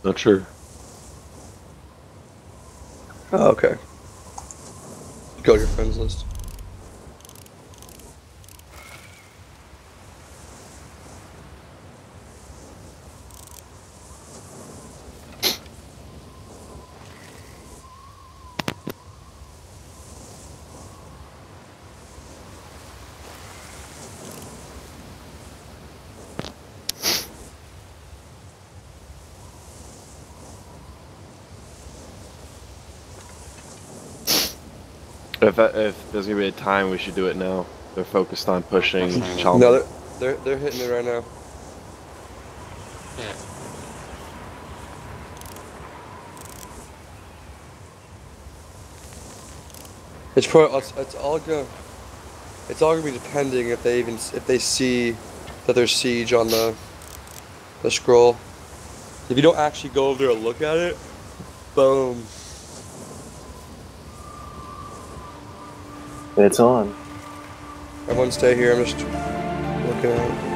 Not sure. Oh, okay. Go to your friends list. If there's gonna be a time, we should do it now. They're focused on pushing Chalmers. No, they're hitting it right now. It's probably it's all gonna be depending if they see that there's siege on the scroll. If you don't actually go over there and look at it, boom. It's on. Everyone stay here. I'm just looking at it.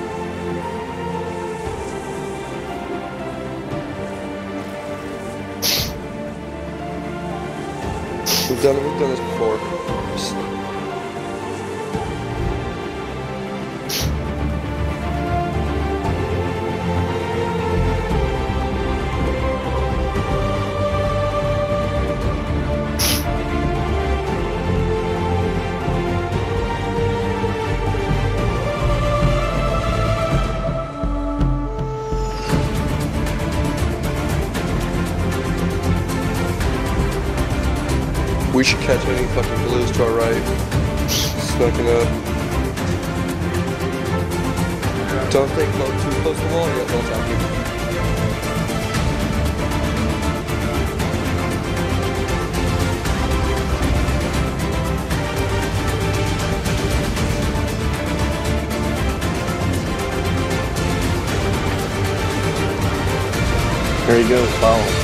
We've done this before. We should catch any fucking blues to our right. Smoking up. Don't think too close to the wall yet, don't tap you. There he goes, follow.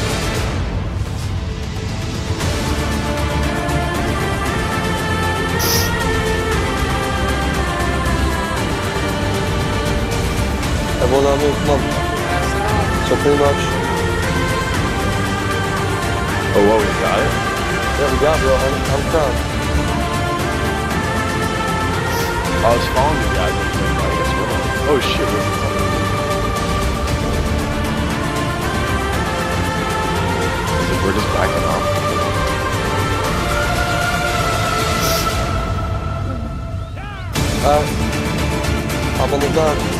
Everyone on move, come on. So pretty much. Oh, whoa, we got it? Yeah, we got it, bro. I'm crowned. I was following you guys. I guess we're on. Oh shit. We're just backing off. Up on the gun.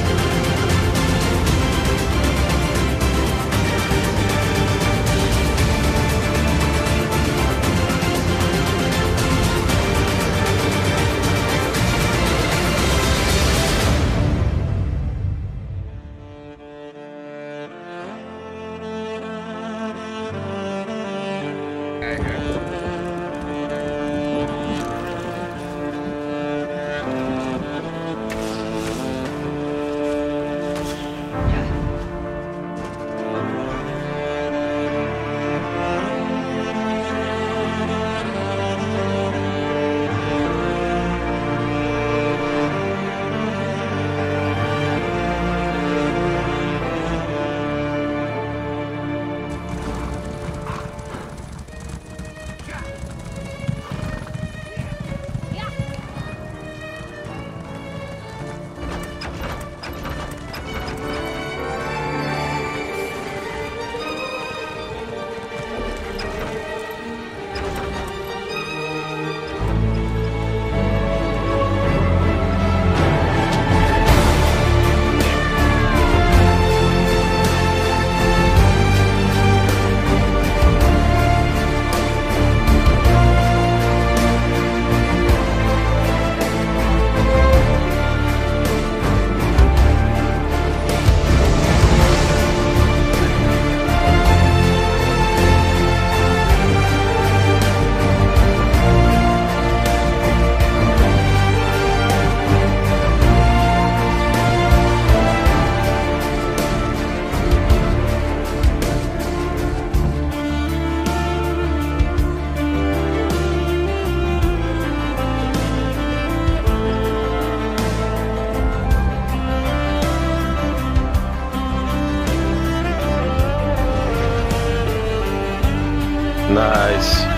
Nice.